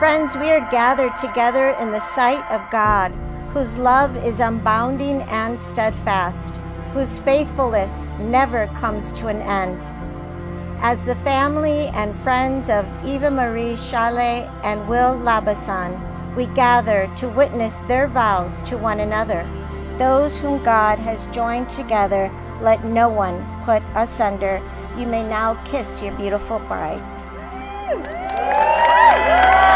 Friends, we are gathered together in the sight of God, whose love is unbounding and steadfast, whose faithfulness never comes to an end. As the family and friends of Evamarie Chalet and Will Labasan, we gather to witness their vows to one another. Those whom God has joined together, let no one put asunder. You may now kiss your beautiful bride.